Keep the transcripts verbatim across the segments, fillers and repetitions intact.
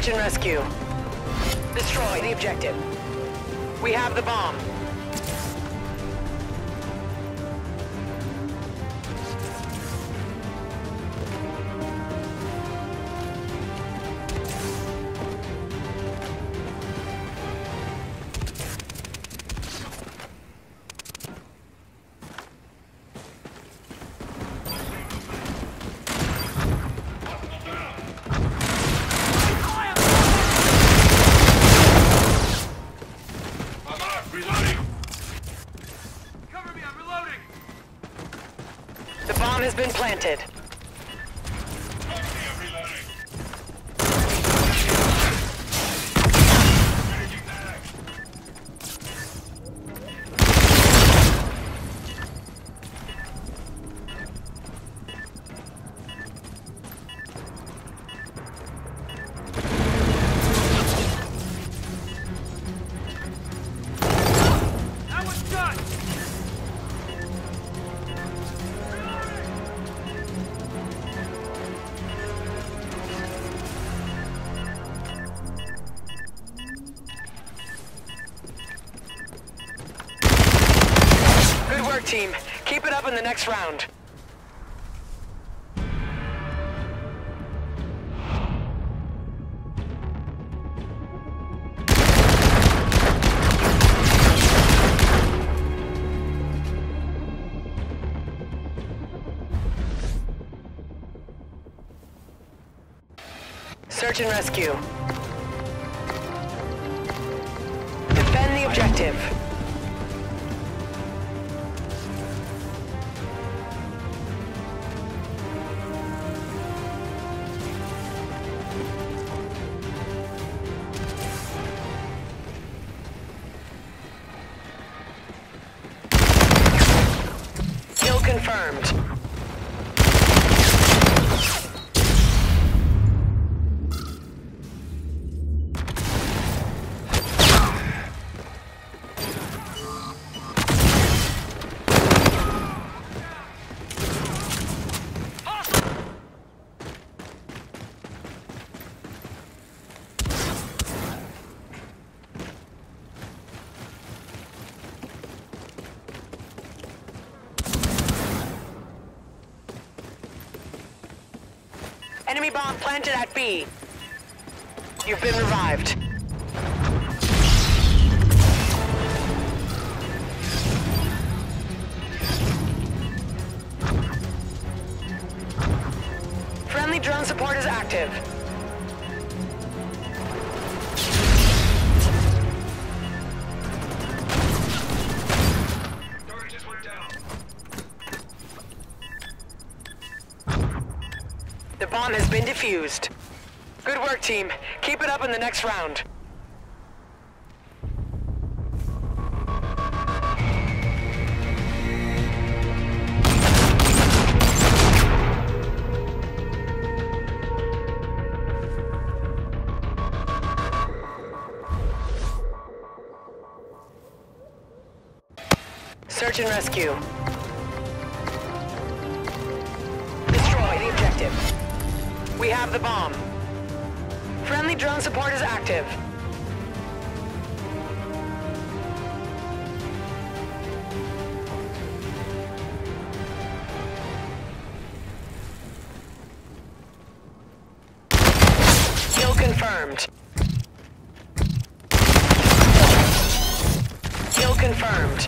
Search and rescue. Destroy the objective. We have the bomb. The bomb has been planted. Team, keep it up in the next round. Search and rescue. Defend the objective. Confirmed. Enemy bomb planted at B. You've been revived. Friendly drone support is active. The bomb has been defused. Good work, team. Keep it up in the next round. Search and rescue. Destroy the objective. We have the bomb. Friendly drone support is active. Kill confirmed. Kill confirmed.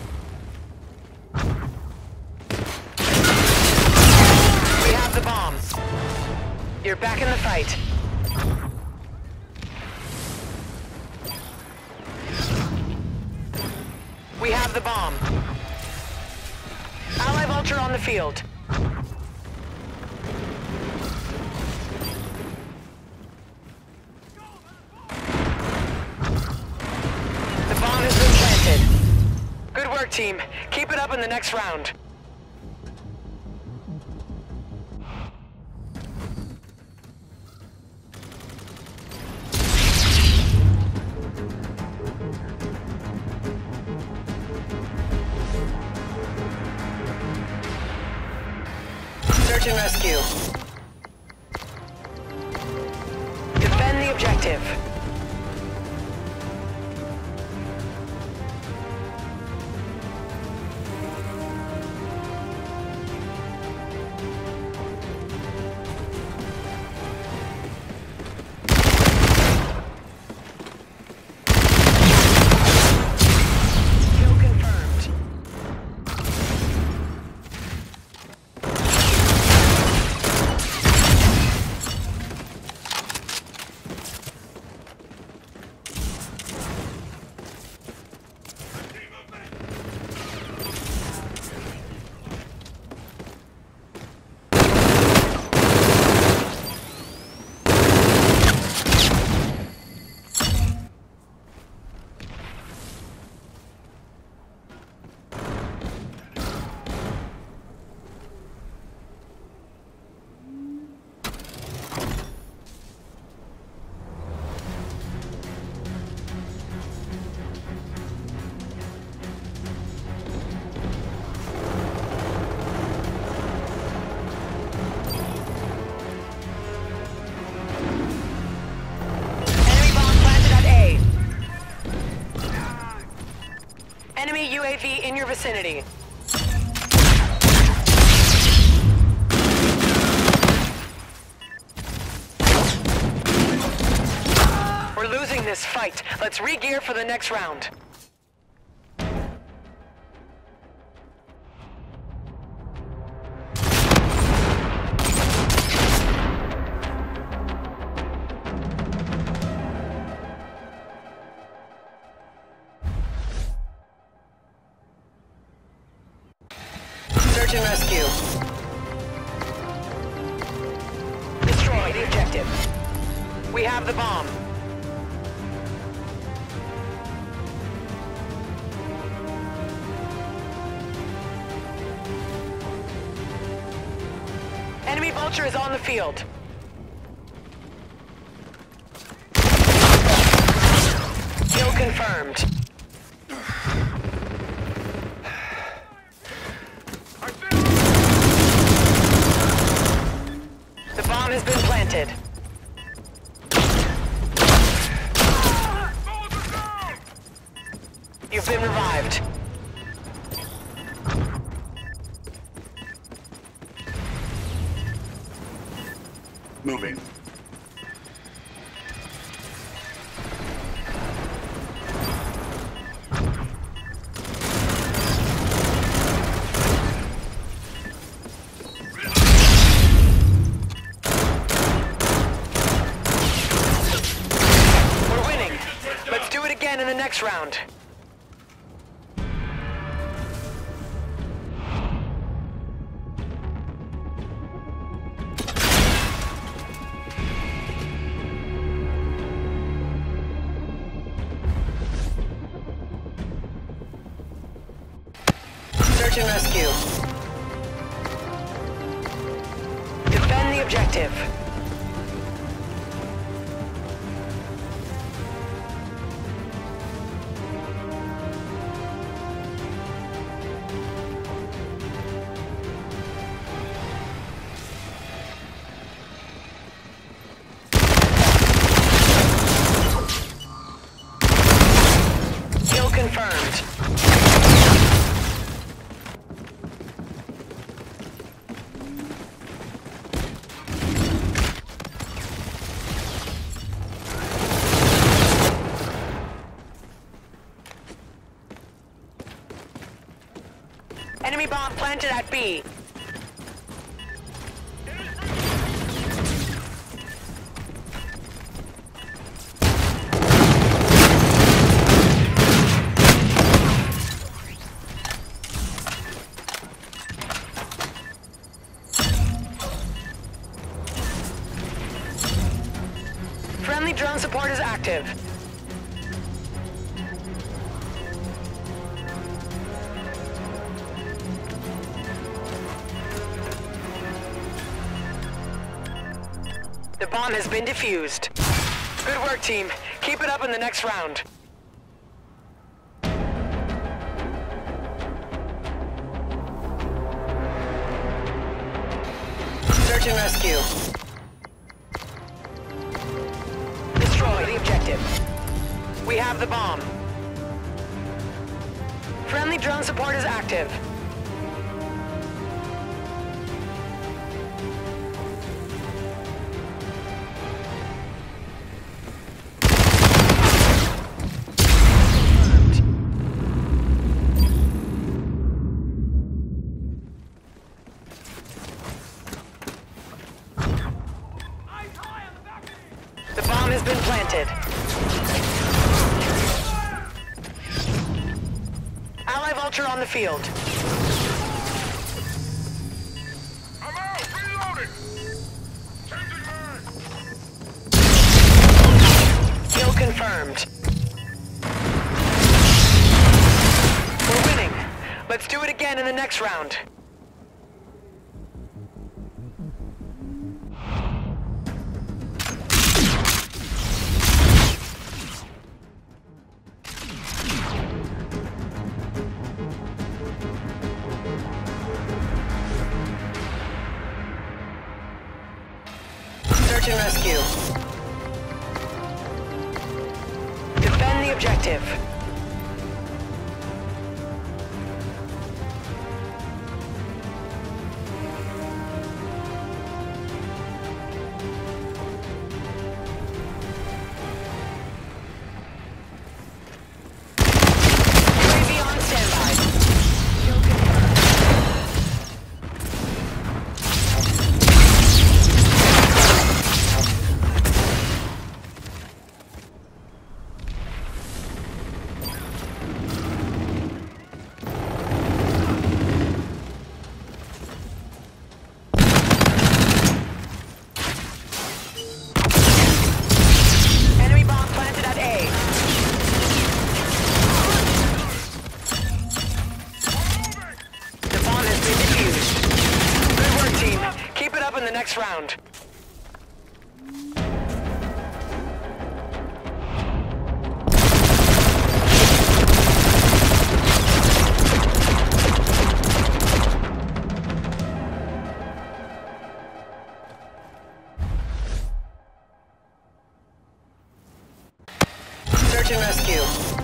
We have the bomb. You're back in the fight. We have the bomb. Ally Vulture on the field. The bomb has been planted. Good work, team. Keep it up in the next round. Search and rescue. Defend the objective. objective. Enemy U A V in your vicinity. We're losing this fight. Let's re-gear for the next round. Search and rescue. Destroy the objective. We have the bomb. Enemy Vulture is on the field. Kill confirmed. The bomb has been planted. You've been revived. Moving. We're winning. Let's do it again in the next round. Search and rescue. Defend the objective. Kill confirmed. Enemy bomb planted at B. Friendly drone support is active. The bomb has been defused. Good work, team. Keep it up in the next round. Search and rescue. Destroy. objective. We have the bomb. Friendly drone support is active. The bomb has been planted. Ally Vulture on the field. I'm out! Reloading! Changing mag! Kill confirmed. We're winning. Let's do it again in the next round. Search and rescue. Defend the objective. U A V on standby. Kill confirmed. Enemy bomb planted at A. The bomb has been defused. Good work, team. Keep it up in the next round. Search and rescue.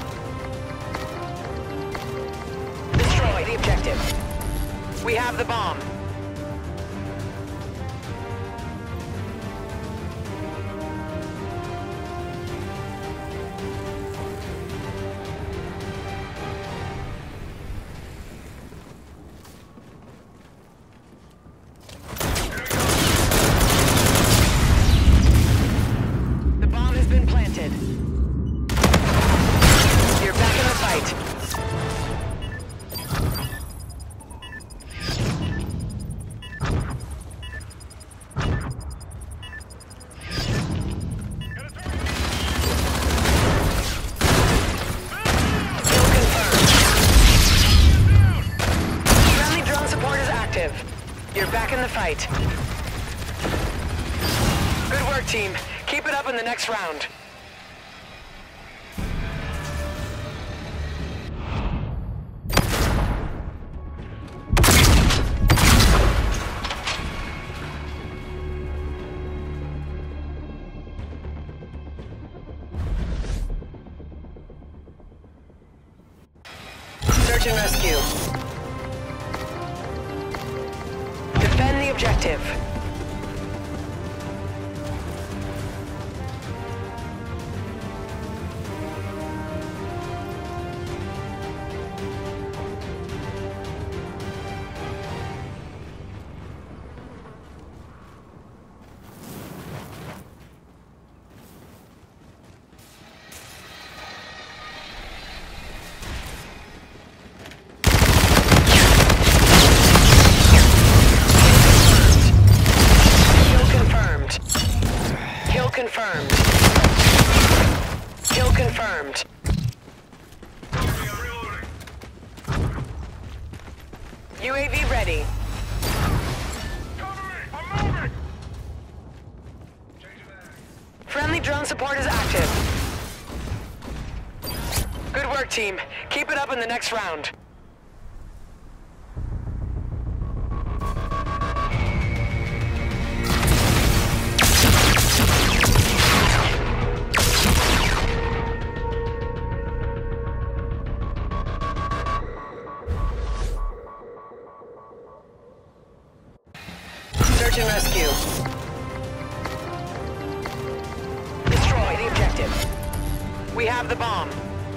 Destroy the objective. We have the bomb. The bomb has been planted. You're back in the fight. Kill confirmed. Friendly drone support is active. You're back in the fight. Good work, team. Keep it up in the next round. Search and rescue. Defend the objective. confirmed. Kill confirmed. U A V ready. Cover me! I'm moving! Friendly drone support is active. Good work, team. Keep it up in the next round. Search and rescue. Destroy the objective. We have the bomb.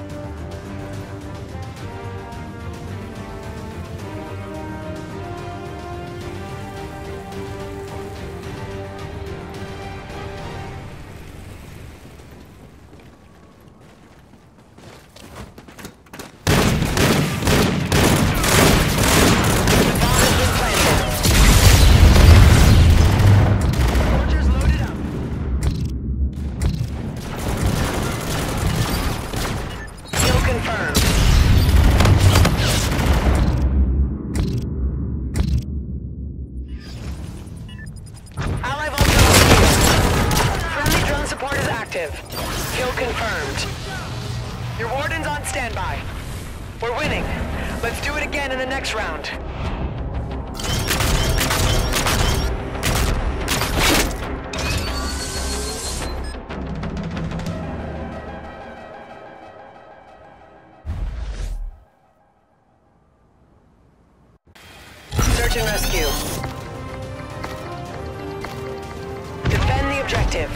Kill confirmed. Your warden's on standby. We're winning. Let's do it again in the next round. Search and rescue. Defend the objective.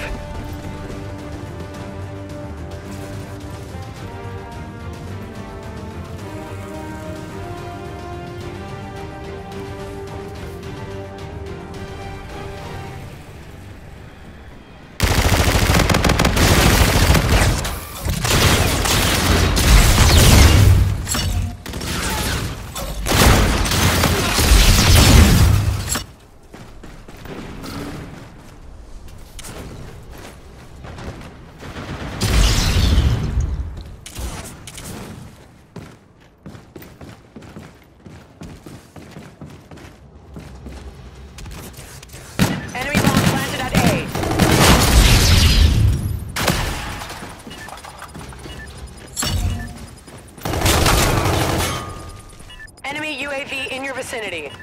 Enemy U A V in your vicinity.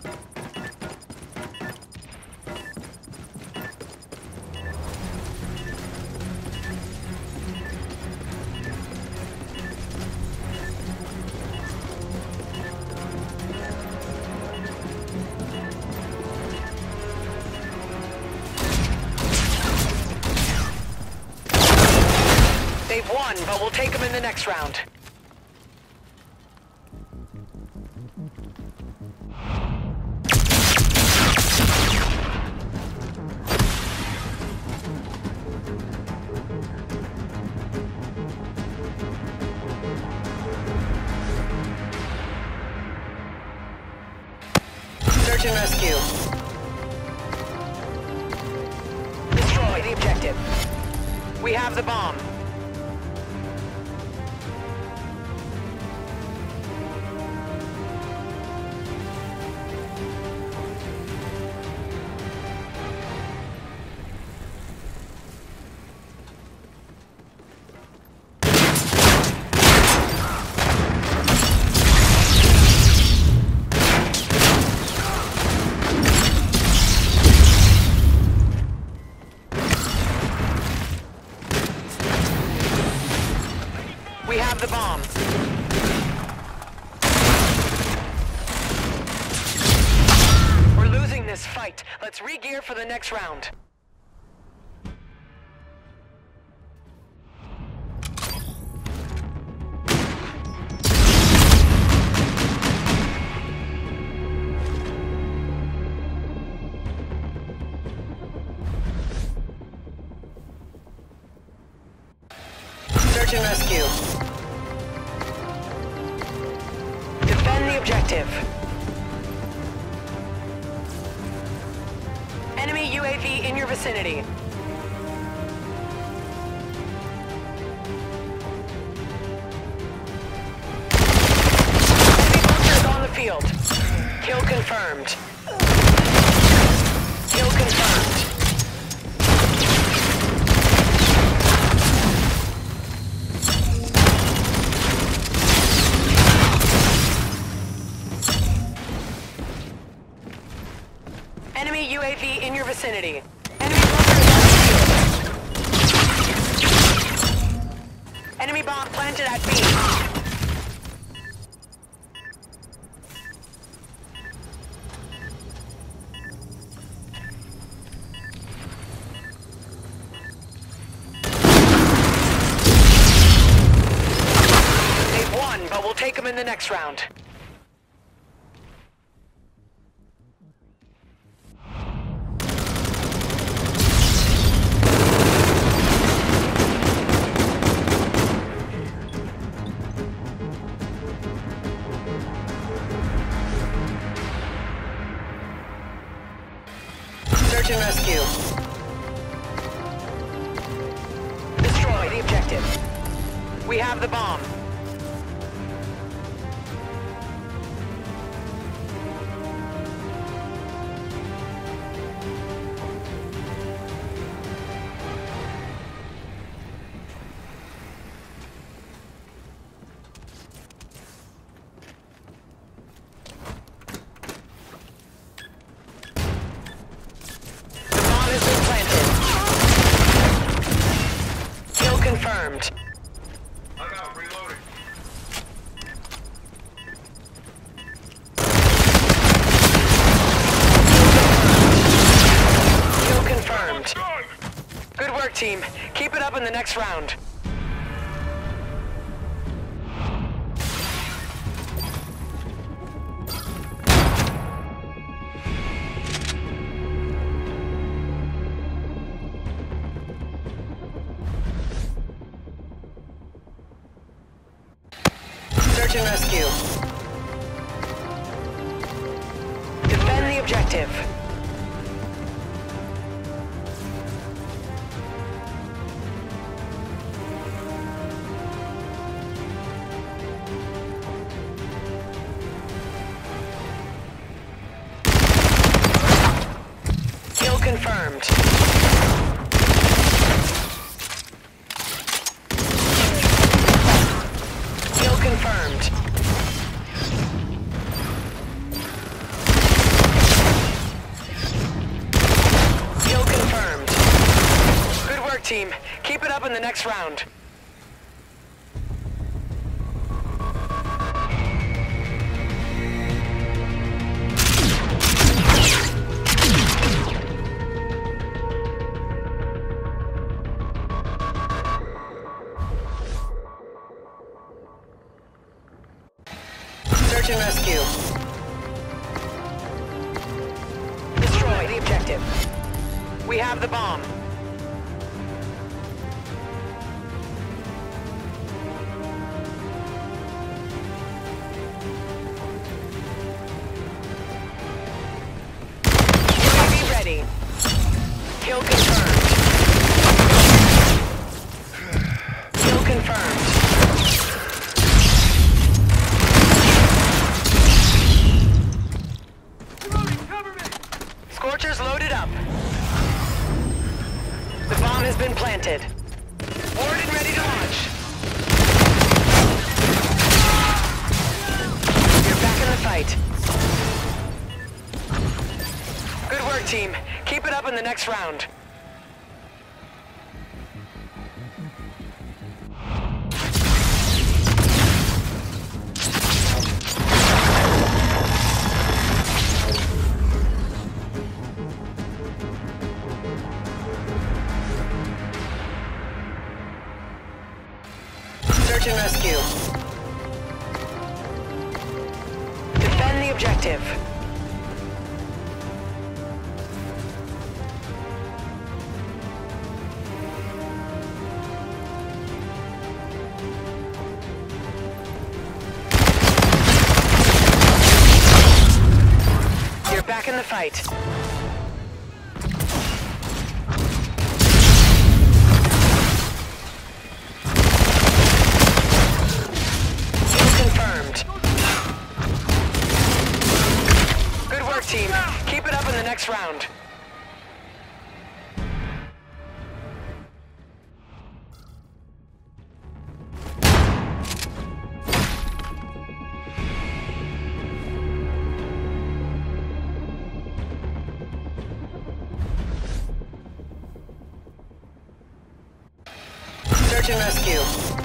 They've won, but we'll take them in the next round. Search and rescue. Destroy the objective. We have the bomb. We have the bomb. We're losing this fight. Let's re-gear for the next round. Search and rescue. Defend the objective. Enemy U A V in your vicinity. Enemy bunkers on the field. Kill confirmed. Kill confirmed. Enemy U A V in your vicinity. Enemy bunkers on the field. Enemy bomb planted at B. in the next round. Search and rescue. Destroy the objective. We have the bomb. Confirmed. I'm out, reloading. Kill confirmed. Done. Good work, team. Keep it up in the next round. Search and rescue. Defend the objective. Kill confirmed. Confirmed. Kill confirmed. Good work, team. Keep it up in the next round. Search and rescue. Destroy the objective. We have the bomb. U A V ready. Kill confirmed. Kill confirmed. Scorchers loaded up. The bomb has been planted. Warden ready to launch. You're back in the fight. Good work, team. Keep it up in the next round. Search and rescue. Defend the objective. You're back in the fight. Team, keep it up in the next round. Search and rescue.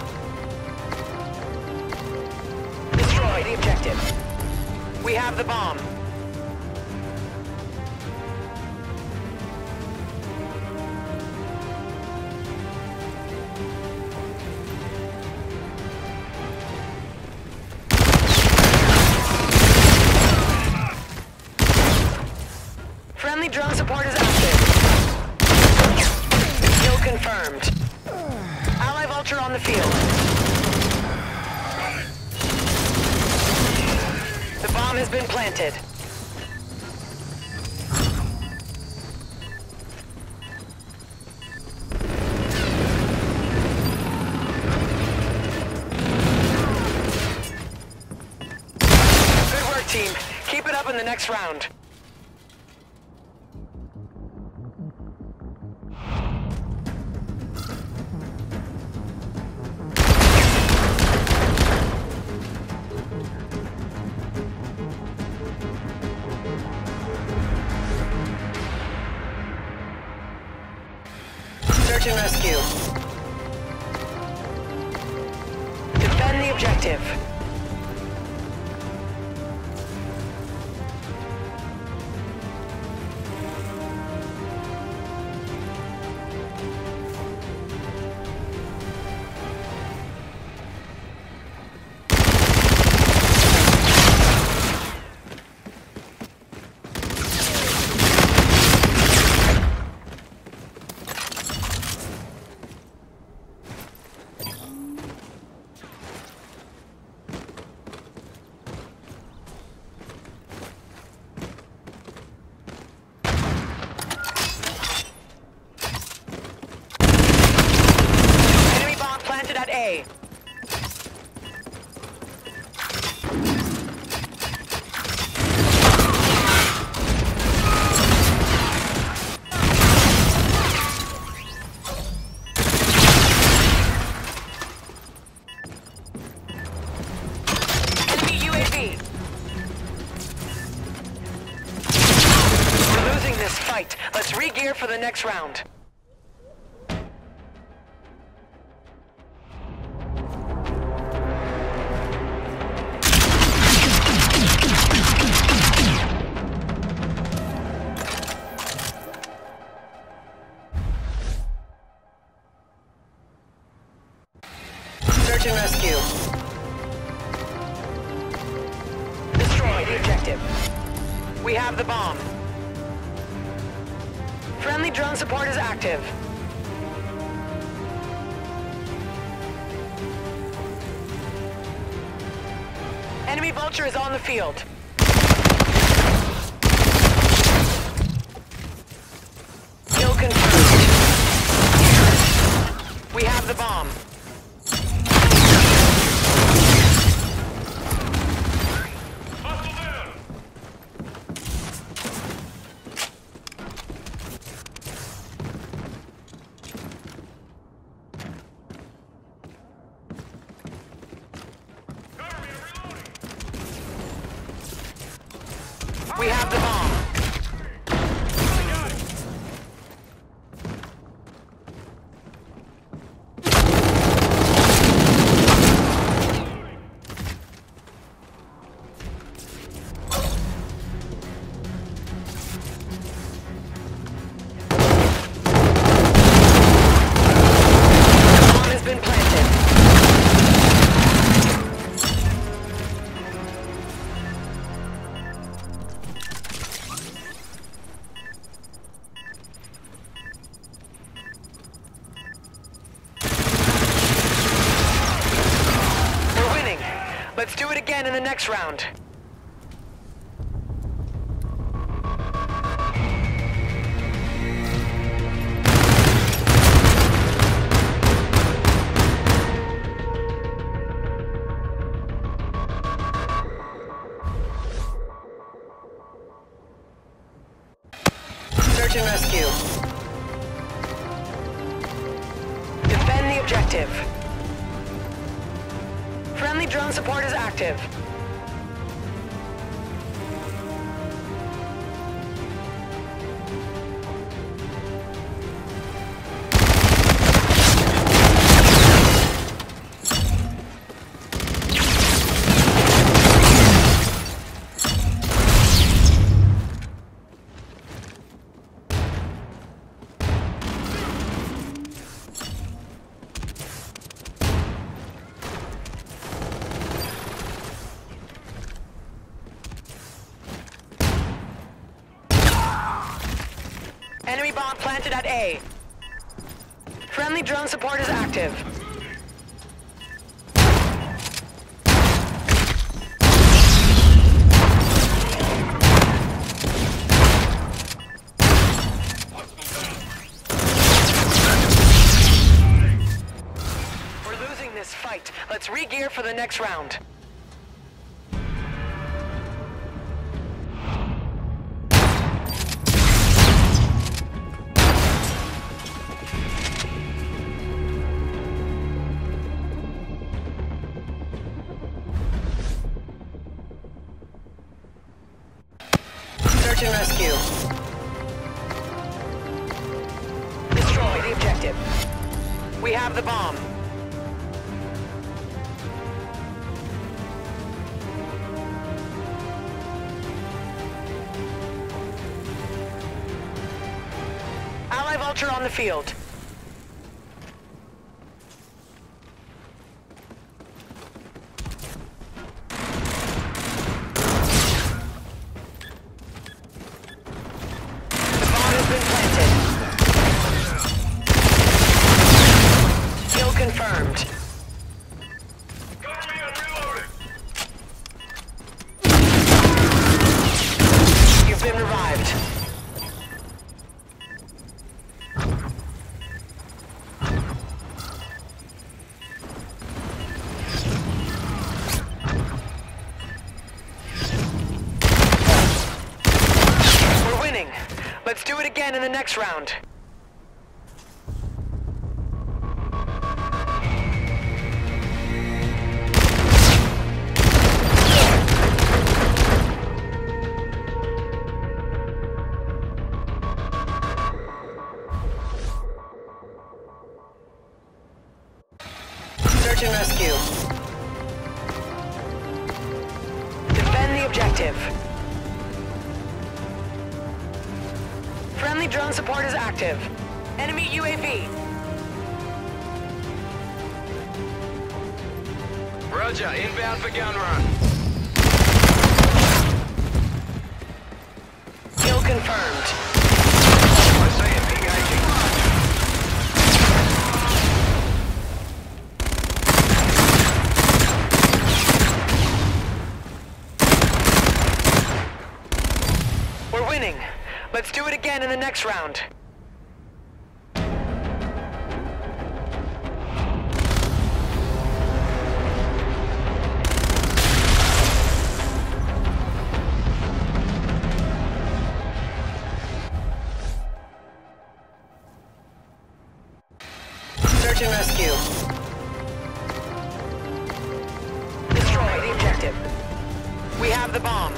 Destroy the objective. We have the bomb. Friendly drone support is active. Kill confirmed. Ally Vulture on the field. The bomb has been planted. Good work, team. Keep it up in the next round. Search and rescue. Defend the objective. A. Enemy U A V. We're losing this fight. Let's re-gear for the next round. Search and rescue. Destroy the objective. We have the bomb. Friendly drone support is active. Enemy Vulture is on the field. Kill confirmed. We have the bomb. We have the bomb. Bomb has been planted. Let's do it again in the next round. Search and rescue. Defend the objective. Friendly drone support is active. Enemy bomb planted at A. Friendly drone support is active. We're losing this fight. Let's re-gear for the next round. Search and rescue. Destroy the objective. We have the bomb. Ally Vulture on the field. Confirmed. Cover me, I'm reloading. You've been revived. We're winning. Let's do it again in the next round. Search and rescue. Defend the objective. Friendly drone support is active. Enemy U A V. Roger, inbound for gun run. Kill confirmed. I see him engaging. We're winning. Let's do it again in the next round. Search and rescue. Destroy the objective. We have the bomb.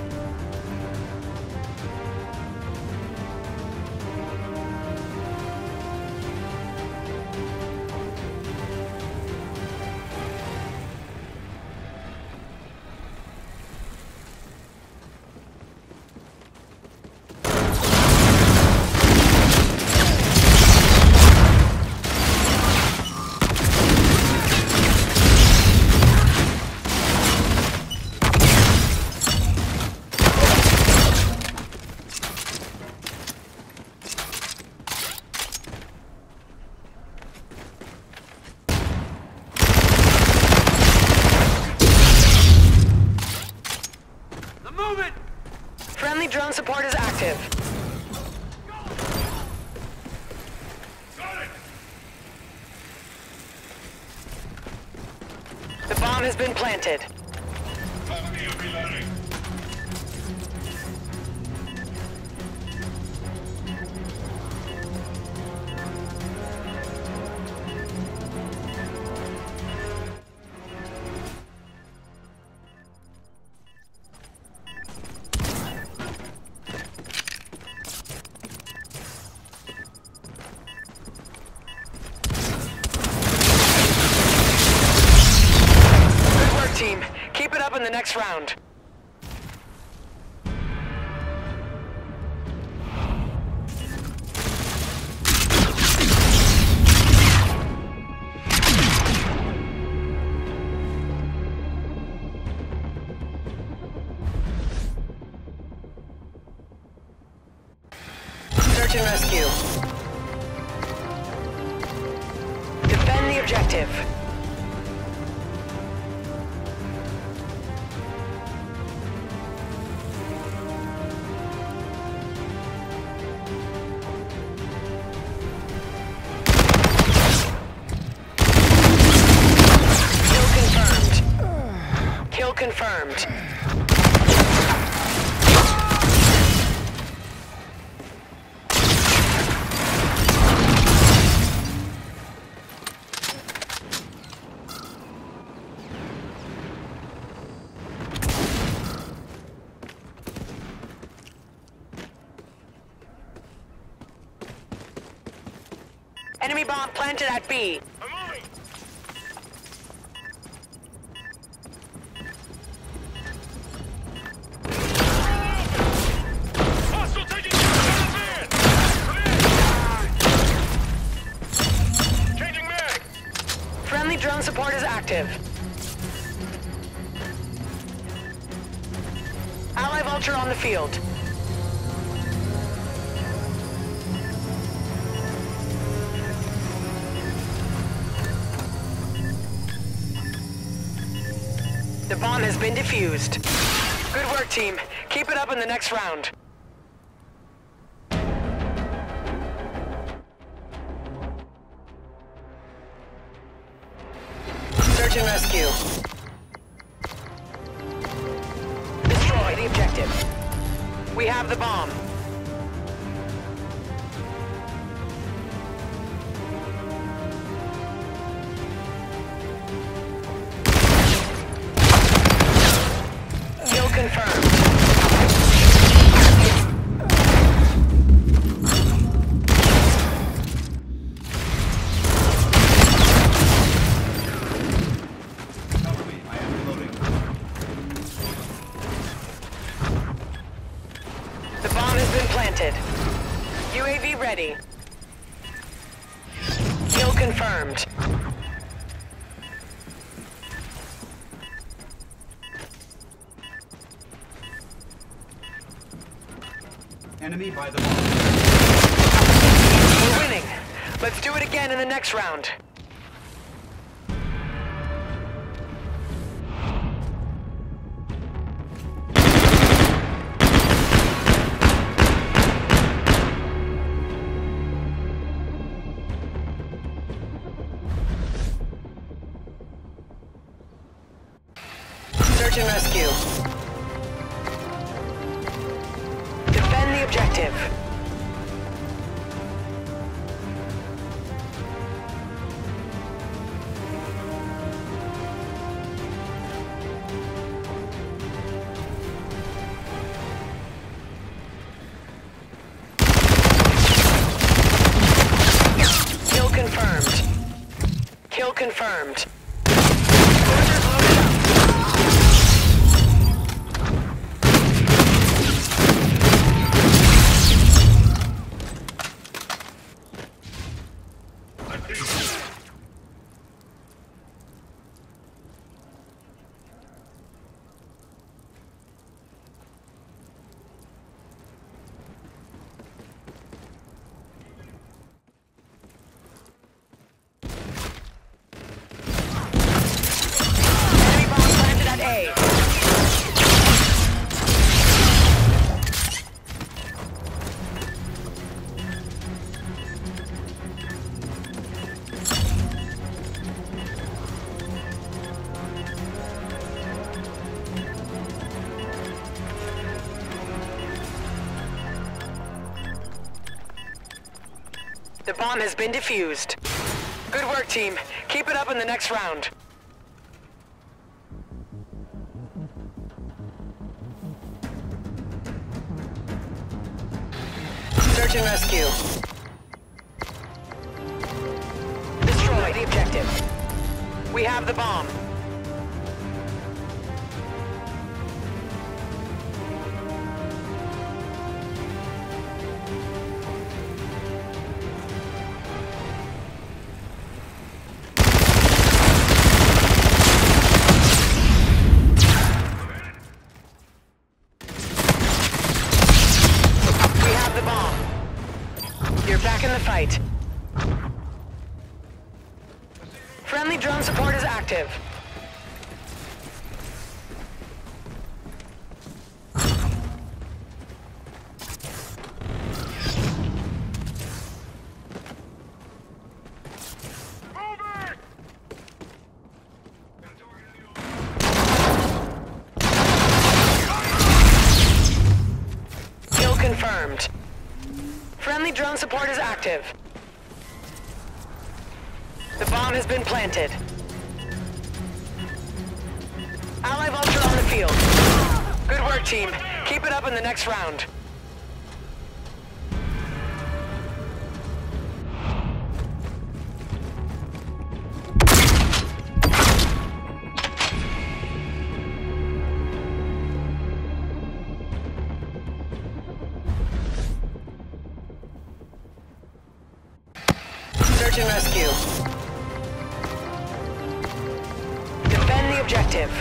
Friendly drone support is active. The bomb has been planted. Cover me, I'm reloading. Team, keep it up in the next round. Search Search and rescue. Defend the objective. Kill confirmed. Enemy bomb planted at B. I'm moving. Hostile taking fire. Changing mag. Friendly drone support is active. Ally Vulture on the field. The bomb has been defused. Good work, team. Keep it up in the next round. Search and rescue. Destroy the objective. We have the bomb. Kill confirmed. Cover me. I am reloading. The bomb has been planted. U A V ready. Kill confirmed. Enemy by the bomb. We're winning. Let's do it again in the next round. Search and rescue. Defend the objective. Kill confirmed. Kill confirmed. Soldiers loaded up. Enemy bomb planted at A. The bomb has been defused. Good work, team. Keep it up in the next round. Search and rescue. Destroy the objective. We have the bomb. We have the bomb. You're back in the fight. Friendly drone support is active. Kill confirmed. Friendly drone support is active. The bomb has been planted. Ally Vulture on the field. Good work, team. Keep it up in the next round. Search and rescue. Defend the objective.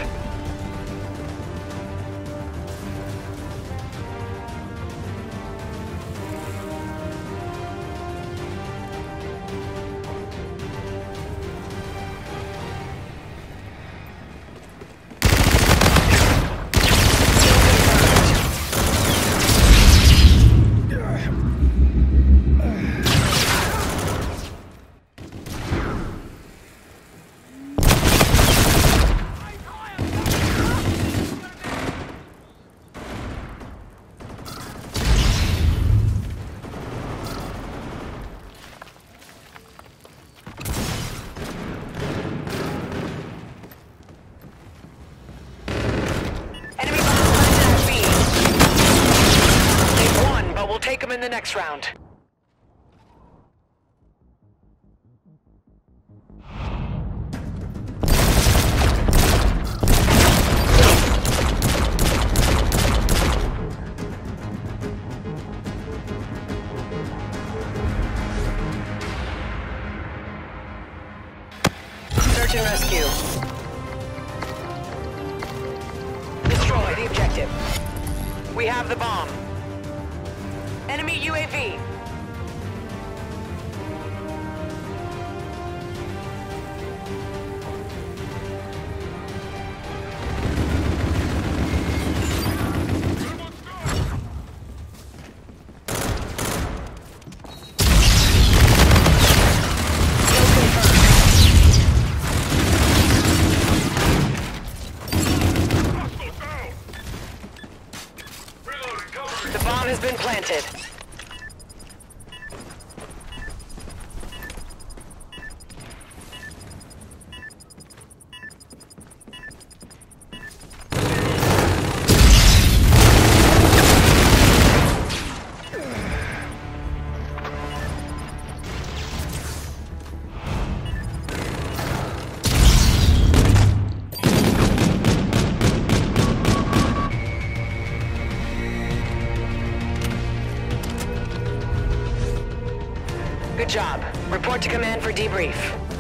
Take them in the next round. Search and rescue. Destroy the objective. We have the bomb. Enemy U A V. The bomb has been planted. Good job. Report to command for debrief.